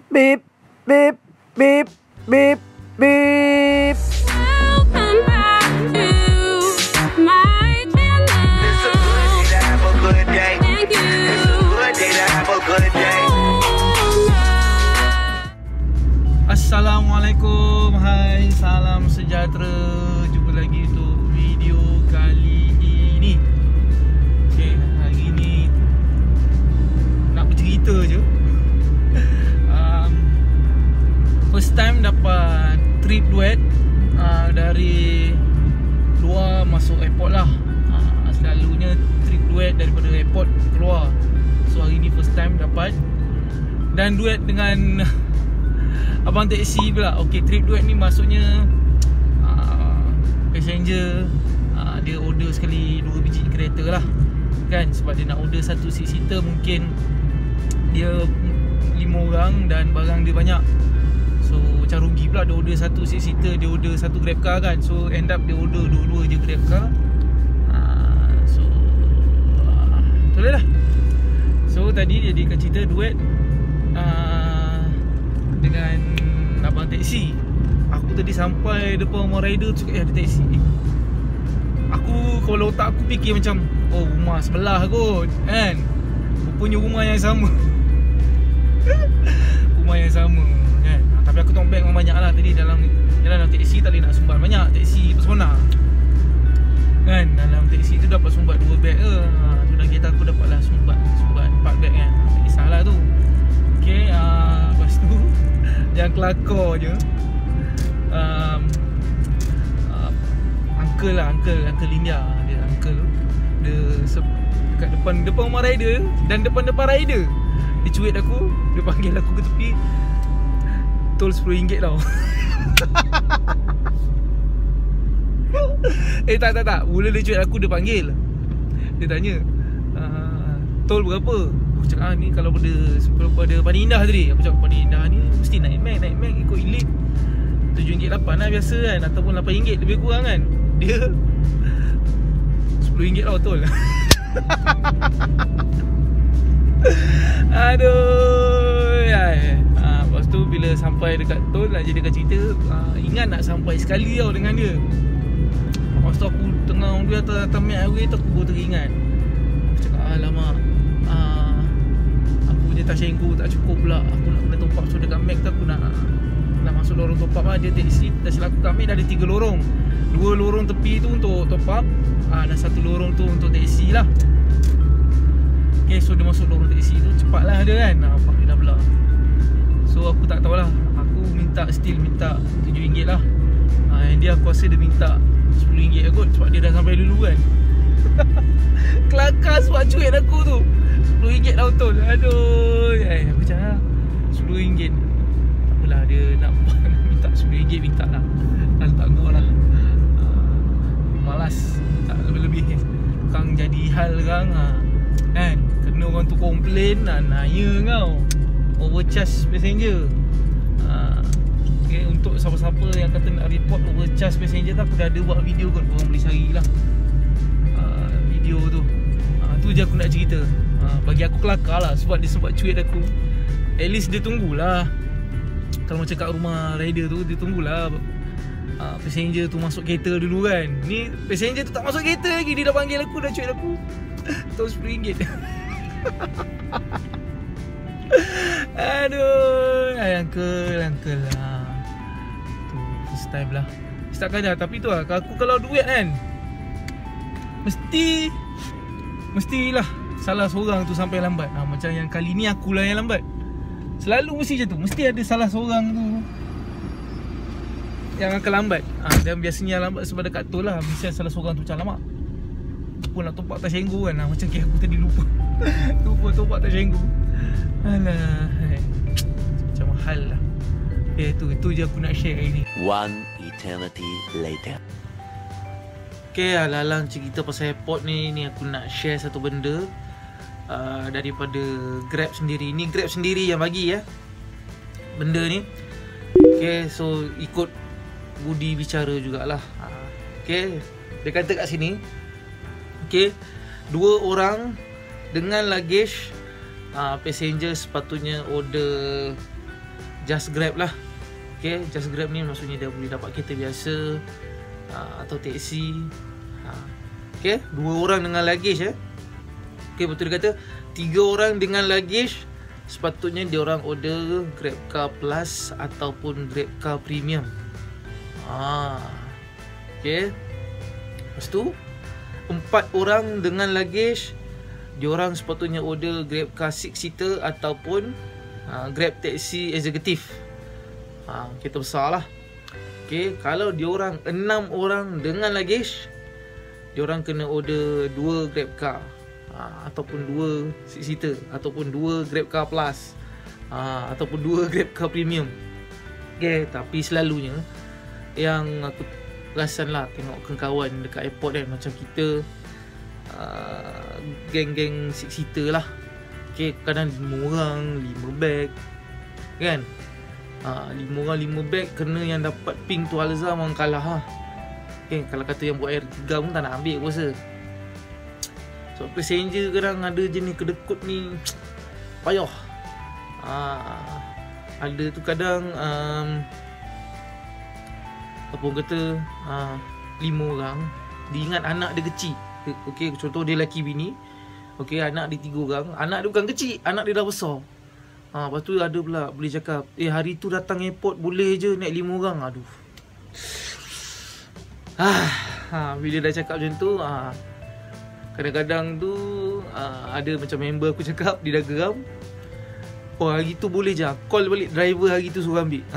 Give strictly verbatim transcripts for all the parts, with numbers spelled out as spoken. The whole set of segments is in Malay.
Beep, beep, beep, beep, beep. Welcome back to my channel. It's a good day to have a good day. Thank you. It's a good day to have a good day. Assalamualaikum, hai, salam sejahtera. Jumpa lagi untuk video kali ini. Okay, hari ni nak bercerita je. um, First time dapat trip duet uh, dari luar masuk airport lah. uh, Selalunya trip duet daripada airport keluar. So hari ni first time dapat. Dan duet dengan abang taksi pula. Okay, trip duet ni maksudnya uh, passenger uh, dia order sekali dua biji kereta lah kan. Sebab dia nak order satu six seater, mungkin dia lima orang dan barang dia banyak. So macam rugi pula dia order satu six seater, dia order satu grab car kan. So end up dia order dua-dua je grab car. uh, So uh, itulah lah. So tadi dia dia cerita duet uh, dengan abang taksi. Aku tadi sampai depan rumah rider tu cakap, eh ada taksi. Aku kalau otak aku fikir macam, oh rumah sebelah kot kan. Rupanya rumah yang sama. Rumah yang sama kan. Tapi aku tong beg memang banyak lah tadi dalam dalam taksi. Tak boleh nak sumbat banyak. Taksi personal kan. Dalam taksi tu dapat sumbat dua beg ke. ha, So dalam kereta aku dapatlah sumbat Sumbat empat beg kan. Tak kisahlah tu. Okay, uh, lepas tu yang kelakar je, um, uh, Uncle lah, Uncle Uncle Linda. Dia Uncle tu dia dekat depan Depan rumah rider dan depan-depan rider. Dia cuit aku. Dia panggil aku ke tepi. Tol sepuluh ringgit tau. Eh tak tak tak Mula dia cuit aku, dia panggil. Dia tanya, uh, tol berapa? Aku cakap, ah, ni kalau pada pada Bani Indah tadi. Aku cakap Bani Indah ni mesti naik Mac, naik Mac ikut elite tujuh ringgit lapan lah biasa kan. Ataupun lapan ringgit lebih kurang kan. Dia sepuluh ringgit tau tol. Aduh ya. Ha, lepas tu bila sampai dekat tol, nak jadi dekat cerita, ha, ingat nak sampai sekali tau dengan dia. Lepas tu aku tengah dia atas, atas Mac highway tu, aku baru teringat. Aku cakap, alamak, uh, aku punya Tashenko tak cukup pula. Aku nak kena top up. So dekat Mac tu aku nak Nak masuk lorong top up lah. Dia taksi, dah silap aku kat Mac dah ada tiga lorong. Dua lorong tepi tu untuk top up, uh, dan satu lorong tu untuk taksi lah. Okay, so dia masuk lorong taksi tu, cepat lah dia kan. Nah, nampak dia dah belah. So aku tak tahulah. Aku minta, still minta tujuh ringgit lah. uh, Yang dia aku rasa dia minta sepuluh ringgit kot. Sebab dia dah sampai dulu kan. Kelakar sebab cuit aku tu. Sepuluh ringgit tau tol. Aduh eh, aku cakap sepuluh ringgit. Tak apalah, dia nak minta sepuluh ringgit, minta lah. Dan tak go lah. uh, Malas tak lebih-lebih. Kang jadi hal kang, ha, kan. Kena orang tu komplain lah, naya kau overcharge passenger. ha, Okay, untuk siapa-siapa yang kata nak report overcharge passenger tu, aku dah ada buat video kot. Korang boleh cari lah uh, video tu. uh, Tu je aku nak cerita. uh, Bagi aku kelakar lah sebab dia sempat cuit aku. At least dia tunggulah. Kalau macam kat rumah rider tu, dia tunggulah uh, passenger tu masuk kereta dulu kan. Ni passenger tu tak masuk kereta lagi, dia dah panggil aku, dah cuit aku. Tahu sepuluh ringgit. Aduh, uncle, uncle lah. Tu first time lah. Start kadar. Tapi tu lah, aku kalau duit kan, Mesti Mestilah salah seorang tu sampai lambat. ha, Macam yang kali ni akulah yang lambat. Selalu mesti macam tu. Mesti ada salah seorang tu yang akan lambat. ha, Dan biasanya yang lambat sebab dekat tol lah. Mesti salah seorang tu macam lama pun nak top up Tashenko kan. ha, Macam okay, aku tadi lupa. Lupa top up Tashenko. Alah, eh. Macam mahal lah. Eh tu, itu je aku nak share hari ni. One eternity later. Okay, alang-alang cerita pasal airport ni, ni aku nak share satu benda uh, daripada Grab sendiri. Ni Grab sendiri yang bagi ya benda ni. Okay, so ikut budi bicara jugalah. uh, Okay, dia kata kat sini, okay, dua orang dengan luggage, uh, passenger sepatutnya order Just Grab lah. Okay, Just Grab ni maksudnya dia boleh dapat kereta biasa uh, atau teksi. uh, Okay, dua orang dengan luggage eh. Okay, betul dia kata tiga orang dengan luggage sepatutnya dia orang order Grab Car Plus ataupun Grab Car Premium. Ah, okay. Lepas tu empat orang dengan luggage dia orang sepatutnya order Grab Car six seater ataupun uh, Grab Taxi Executive. Ha, kereta besar lah. Okay, kalau dia orang enam orang dengan luggage, dia orang kena order dua Grab Car ha, ataupun dua six seater ataupun dua Grab Car Plus ha, ataupun dua Grab Car Premium. Okay, tapi selalunya yang aku perasan lah tengok kawan dekat airport kan, macam kita uh, geng-geng six seater lah. Okay, kadang lima orang, lima beg kan. Ha, lima orang lima beg, kena yang dapat pink tu Alza memang kalah ha. Okay, kalau kata yang buat air tiga pun tak nak ambil aku rasa. So passenger kadang ada jenis kedekut ni payah. Ha, ada tu kadang um, apa orang kata uh, lima orang dia ingat anak dia kecil. Okay, contoh dia lelaki bini. Okay, anak dia tiga orang. Anak dia bukan kecil, anak dia dah besar. Ha, lepas tu ada pula boleh cakap, eh hari tu datang airport boleh je naik lima orang. Aduh. Ah, ha, bila dah cakap macam tu, ha, kadang-kadang tu ha, ada macam member aku cakap, dia dah geram. Oh hari tu boleh je, call balik driver hari tu suruh ambil.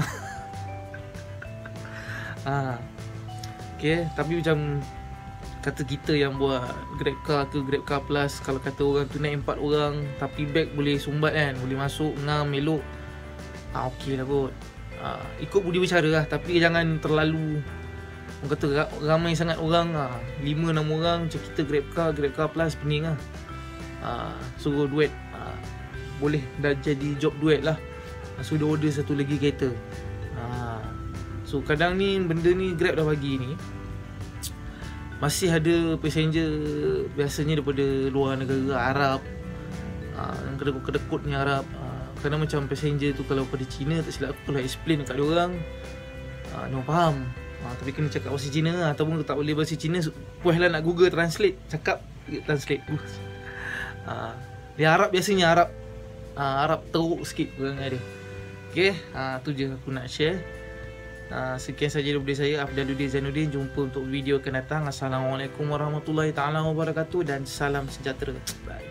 ha. Okay, tapi macam kata kita yang buat Grab Car ke Grab Car Plus, kalau kata orang tu naik empat orang tapi beg boleh sumbat kan, boleh masuk ngam elok, ah okey lah kot. Ah, ikut budi bercara lah, tapi jangan terlalu orang kata ramai sangat orang ah, lima enam orang macam kita Grab Car Grab Car Plus pening lah. Ah, suruh duet. Ah, boleh dah jadi job duet lah. Ah, suruh order satu lagi kereta. Ah, so kadang ni benda ni Grab dah bagi ni masih ada passenger biasanya daripada luar negara, Arab, uh, yang kedekut-kedekut ni Arab. uh, Kadang macam passenger tu kalau pada Cina, tak silap aku kalau explain dekat diorang, uh, diorang faham, uh, tapi kena cakap bahasa Cina lah. Ataupun tak boleh bahasa Cina, puas lah nak Google Translate, cakap translate. uh, Dia Arab biasanya Arab uh, Arab teruk sikit perangai dia. Okay, uh, tu je aku nak share. Uh, sekian saja daripada saya, Afdaluddin Zainuddin. Jumpa untuk video akan datang. Assalamualaikum warahmatullahi taala wabarakatuh dan salam sejahtera. Bye.